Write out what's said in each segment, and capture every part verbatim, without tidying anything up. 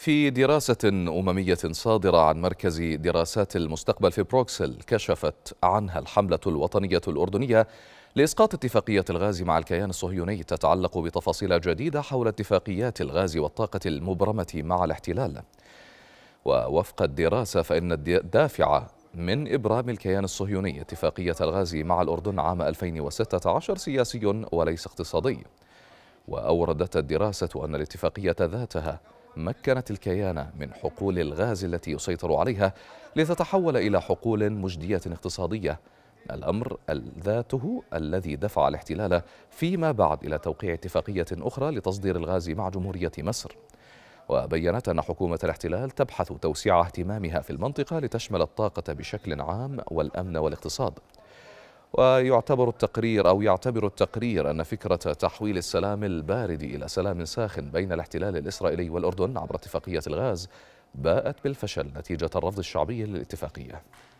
في دراسة أممية صادرة عن مركز دراسات المستقبل في بروكسل كشفت عنها الحملة الوطنية الأردنية لإسقاط اتفاقية الغاز مع الكيان الصهيوني تتعلق بتفاصيل جديدة حول اتفاقيات الغاز والطاقة المبرمة مع الاحتلال. ووفق الدراسة فإن الدافع من إبرام الكيان الصهيوني اتفاقية الغاز مع الأردن عام ألفين وستة عشر سياسي وليس اقتصادي. وأوردت الدراسة أن الاتفاقية ذاتها مكنت الكيان من حقول الغاز التي يسيطر عليها لتتحول إلى حقول مجدية اقتصادية، الأمر ذاته الذي دفع الاحتلال فيما بعد إلى توقيع اتفاقية أخرى لتصدير الغاز مع جمهورية مصر. وبيّنت أن حكومة الاحتلال تبحث توسيع اهتمامها في المنطقة لتشمل الطاقة بشكل عام والأمن والاقتصاد. ويعتبر التقرير أو يعتبر التقرير أن فكرة تحويل السلام البارد إلى سلام ساخن بين الاحتلال الإسرائيلي والأردن عبر اتفاقية الغاز باءت بالفشل نتيجة الرفض الشعبي للاتفاقية.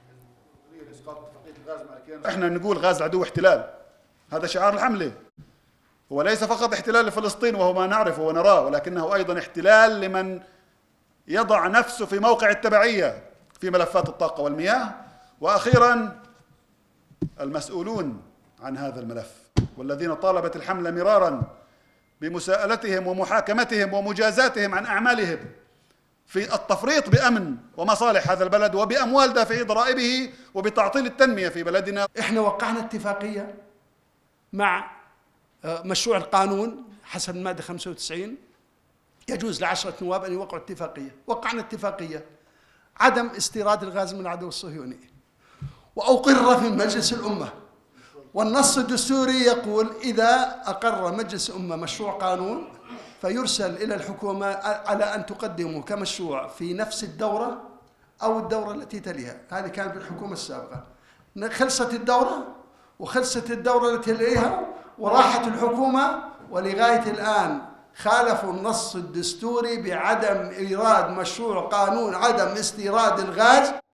احنا نقول غاز عدو احتلال، هذا شعار الحملة، هو ليس فقط احتلال لفلسطين وهو ما نعرفه ونراه، ولكنه أيضا احتلال لمن يضع نفسه في موقع التبعية في ملفات الطاقة والمياه، وأخيرا المسؤولون عن هذا الملف والذين طالبت الحملة مرارا بمساءلتهم ومحاكمتهم ومجازاتهم عن أعمالهم في التفريط بأمن ومصالح هذا البلد وبأموال دافعي ضرائبه وبتعطيل التنمية في بلدنا. احنا وقعنا اتفاقية مع مشروع القانون حسب المادة خمسة وتسعين، يجوز لعشرة نواب أن يوقعوا اتفاقية. وقعنا اتفاقية عدم استيراد الغاز من العدو الصهيوني، وأقر في مجلس الأمة، والنص الدستوري يقول إذا أقر مجلس الأمة مشروع قانون فيرسل إلى الحكومة على أن تقدمه كمشروع في نفس الدورة أو الدورة التي تليها. هذه كانت بالحكومة السابقة. خلصت الدورة وخلصت الدورة التي تليها وراحت الحكومة، ولغاية الآن خالفوا النص الدستوري بعدم إيراد مشروع قانون عدم استيراد الغاز.